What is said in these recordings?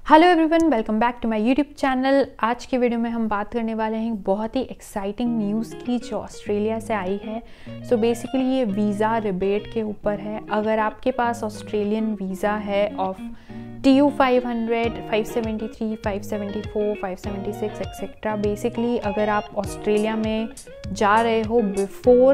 Hello everyone, welcome back to my YouTube channel. आज के video में हम बात करने वाले हैं बहुत ही एक्साइटिंग न्यूज़ की जो ऑस्ट्रेलिया से आई है। सो बेसिकली ये वीज़ा रिबेट के ऊपर है। अगर आपके पास ऑस्ट्रेलियन वीज़ा है ऑफ TU 500, 573, 574, 576 एक्सेट्रा, बेसिकली अगर आप ऑस्ट्रेलिया में जा रहे हो बिफोर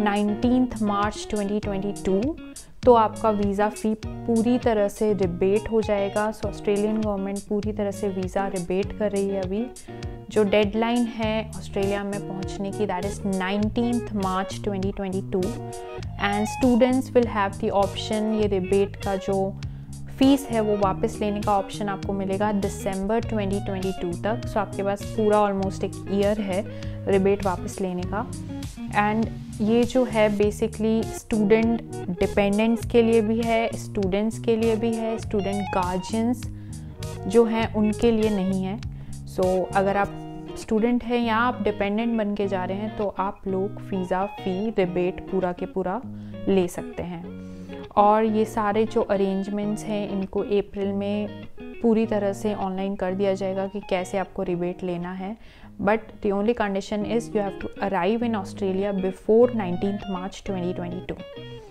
19 मार्च 2022 तो आपका वीज़ा फ़ी पूरी तरह से रिबेट हो जाएगा। सो ऑस्ट्रेलियन गवर्नमेंट पूरी तरह से वीज़ा रिबेट कर रही है। अभी जो डेडलाइन है ऑस्ट्रेलिया में पहुंचने की, that is 19 March 2022 and students will have the option, ये रिबेट का जो फ़ीस है वो वापस लेने का ऑप्शन आपको मिलेगा दिसंबर 2022 तक। सो आपके पास पूरा ऑलमोस्ट एक ईयर है रिबेट वापस लेने का। एंड ये जो है बेसिकली स्टूडेंट डिपेंडेंट्स के लिए भी है, स्टूडेंट्स के लिए भी है, स्टूडेंट गार्जियंस जो हैं उनके लिए नहीं है। सो अगर आप स्टूडेंट हैं या आप डिपेंडेंट बन के जा रहे हैं तो आप लोग वीज़ा फ़ी रिबेट पूरा के पूरा ले सकते हैं। और ये सारे जो अरेंजमेंट्स हैं इनको अप्रैल में पूरी तरह से ऑनलाइन कर दिया जाएगा कि कैसे आपको रिबेट लेना है। But the only condition is you have to arrive in Australia before 19 March 2022।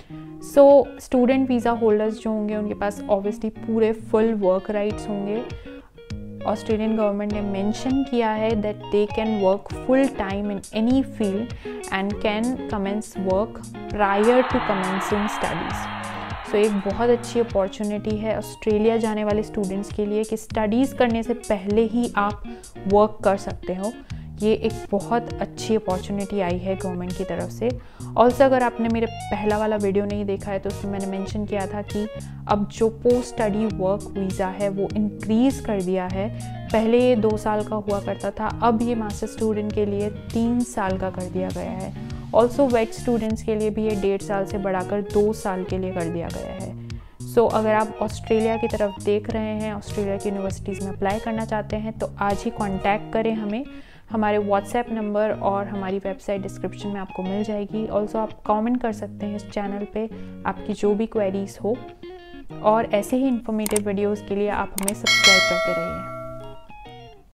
So student visa holders जो होंगे उनके पास ऑब्वियसली पूरे फुल वर्क राइट्स होंगे। ऑस्ट्रेलियन गवर्नमेंट ने मेंशन किया है that they can work full time in any field and can commence work prior to commencing studies. So एक बहुत अच्छी अपॉर्चुनिटी है ऑस्ट्रेलिया जाने वाले स्टूडेंट्स के लिए कि स्टडीज़ करने से पहले ही आप वर्क कर सकते हो। ये एक बहुत अच्छी अपॉर्चुनिटी आई है गवर्नमेंट की तरफ से। ऑल्सो अगर आपने मेरे पहला वाला वीडियो नहीं देखा है तो उसमें मैंने मेंशन किया था कि अब जो पोस्ट स्टडी वर्क वीज़ा है वो इंक्रीज़ कर दिया है। पहले ये 2 साल का हुआ करता था, अब ये मास्टर स्टूडेंट के लिए 3 साल का कर दिया गया है। ऑल्सो वेट स्टूडेंट्स के लिए भी ये 1.5 साल से बढ़ाकर 2 साल के लिए कर दिया गया है। सो अगर आप ऑस्ट्रेलिया की तरफ देख रहे हैं, ऑस्ट्रेलिया की यूनिवर्सिटीज़ में अप्लाई करना चाहते हैं तो आज ही कॉन्टैक्ट करें हमें। हमारे व्हाट्सएप नंबर और हमारी वेबसाइट डिस्क्रिप्शन में आपको मिल जाएगी। ऑल्सो आप कमेंट कर सकते हैं इस चैनल पे आपकी जो भी क्वेरीज हो। और ऐसे ही इन्फॉर्मेटिव वीडियोज़ के लिए आप हमें सब्सक्राइब करते रहिए।